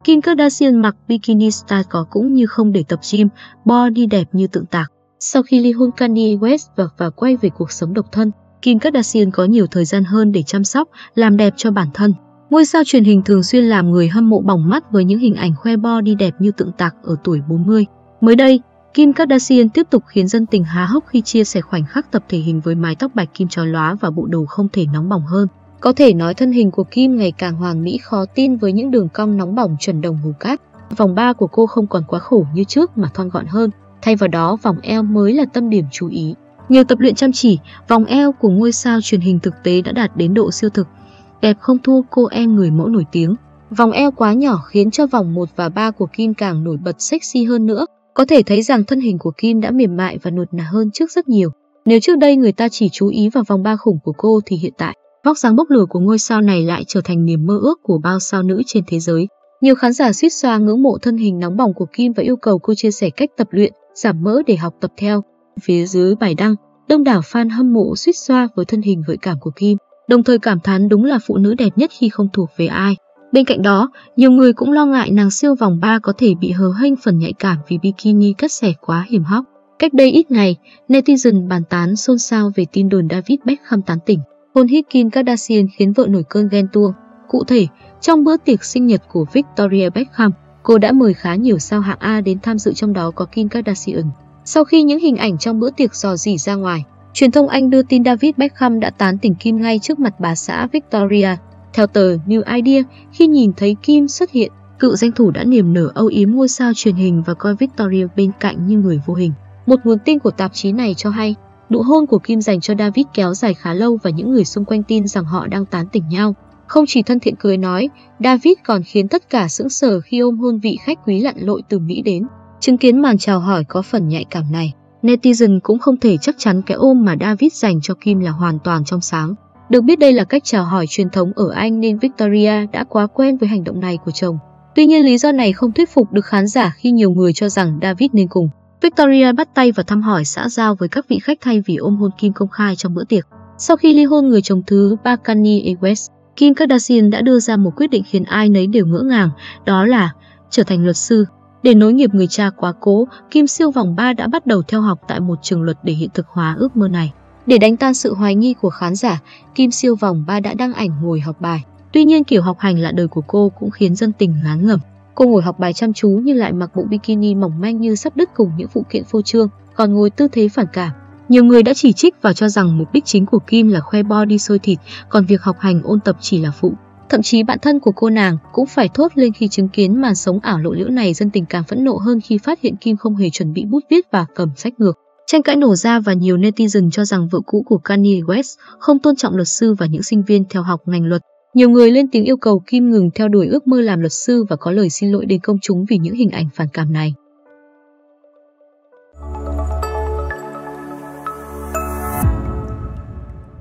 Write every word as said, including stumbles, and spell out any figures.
Kim Kardashian mặc bikini style có cũng như không để tập gym, body đẹp như tượng tạc. Sau khi ly hôn Kanye West và, và quay về cuộc sống độc thân, Kim Kardashian có nhiều thời gian hơn để chăm sóc, làm đẹp cho bản thân. Ngôi sao truyền hình thường xuyên làm người hâm mộ bỏng mắt với những hình ảnh khoe body đẹp như tượng tạc ở tuổi bốn mươi. Mới đây, Kim Kardashian tiếp tục khiến dân tình há hốc khi chia sẻ khoảnh khắc tập thể hình với mái tóc bạch kim chói lóa và bộ đồ không thể nóng bỏng hơn. Có thể nói thân hình của Kim ngày càng hoàn mỹ khó tin với những đường cong nóng bỏng chuẩn đồng hồ cát. Vòng ba của cô không còn quá khổ như trước mà thon gọn hơn, thay vào đó vòng eo mới là tâm điểm chú ý. Nhiều tập luyện chăm chỉ, vòng eo của ngôi sao truyền hình thực tế đã đạt đến độ siêu thực. Đẹp không thua cô em người mẫu nổi tiếng. Vòng eo quá nhỏ khiến cho vòng một và ba của Kim càng nổi bật sexy hơn nữa. Có thể thấy rằng thân hình của Kim đã mềm mại và nuột nà hơn trước rất nhiều. Nếu trước đây người ta chỉ chú ý vào vòng ba khủng của cô thì hiện tại, vóc dáng bốc lửa của ngôi sao này lại trở thành niềm mơ ước của bao sao nữ trên thế giới. Nhiều khán giả suýt xoa ngưỡng mộ thân hình nóng bỏng của Kim và yêu cầu cô chia sẻ cách tập luyện, giảm mỡ để học tập theo. Phía dưới bài đăng, đông đảo fan hâm mộ suýt xoa với thân hình gợi cảm của Kim, đồng thời cảm thán đúng là phụ nữ đẹp nhất khi không thuộc về ai. Bên cạnh đó, nhiều người cũng lo ngại nàng siêu vòng ba có thể bị hớ hênh phần nhạy cảm vì bikini cắt xẻ quá hiểm hóc. Cách đây ít ngày, netizen bàn tán xôn xao về tin đồn David Beckham tán tỉnh hôn hít Kim Kardashian khiến vợ nổi cơn ghen tuông. Cụ thể, trong bữa tiệc sinh nhật của Victoria Beckham, cô đã mời khá nhiều sao hạng A đến tham dự, trong đó có Kim Kardashian. Sau khi những hình ảnh trong bữa tiệc rò rỉ ra ngoài, truyền thông Anh đưa tin David Beckham đã tán tỉnh Kim ngay trước mặt bà xã Victoria. Theo tờ New Idea, khi nhìn thấy Kim xuất hiện, cựu danh thủ đã niềm nở âu yếm ngôi sao truyền hình và coi Victoria bên cạnh như người vô hình. Một nguồn tin của tạp chí này cho hay, nụ hôn của Kim dành cho David kéo dài khá lâu và những người xung quanh tin rằng họ đang tán tỉnh nhau. Không chỉ thân thiện cười nói, David còn khiến tất cả sững sờ khi ôm hôn vị khách quý lặn lội từ Mỹ đến. Chứng kiến màn chào hỏi có phần nhạy cảm này, netizen cũng không thể chắc chắn cái ôm mà David dành cho Kim là hoàn toàn trong sáng. Được biết đây là cách chào hỏi truyền thống ở Anh nên Victoria đã quá quen với hành động này của chồng. Tuy nhiên lý do này không thuyết phục được khán giả khi nhiều người cho rằng David nên cùng Victoria bắt tay và thăm hỏi xã giao với các vị khách thay vì ôm hôn Kim công khai trong bữa tiệc. Sau khi ly hôn người chồng thứ ba Kanye West, Kim Kardashian đã đưa ra một quyết định khiến ai nấy đều ngỡ ngàng, đó là trở thành luật sư. Để nối nghiệp người cha quá cố, Kim siêu vòng ba đã bắt đầu theo học tại một trường luật để hiện thực hóa ước mơ này. Để đánh tan sự hoài nghi của khán giả, Kim siêu vòng ba đã đăng ảnh ngồi học bài. Tuy nhiên kiểu học hành lạ đời của cô cũng khiến dân tình ngán ngẩm. Cô ngồi học bài chăm chú nhưng lại mặc bộ bikini mỏng manh như sắp đứt cùng những phụ kiện phô trương, còn ngồi tư thế phản cảm. Nhiều người đã chỉ trích và cho rằng mục đích chính của Kim là khoe body sôi thịt, còn việc học hành ôn tập chỉ là phụ. Thậm chí bạn thân của cô nàng cũng phải thốt lên khi chứng kiến màn sống ảo lộ liễu này. Dân tình càng phẫn nộ hơn khi phát hiện Kim không hề chuẩn bị bút viết và cầm sách ngược. Tranh cãi nổ ra và nhiều netizen cho rằng vợ cũ của Kanye West không tôn trọng luật sư và những sinh viên theo học ngành luật. Nhiều người lên tiếng yêu cầu Kim ngừng theo đuổi ước mơ làm luật sư và có lời xin lỗi đến công chúng vì những hình ảnh phản cảm này.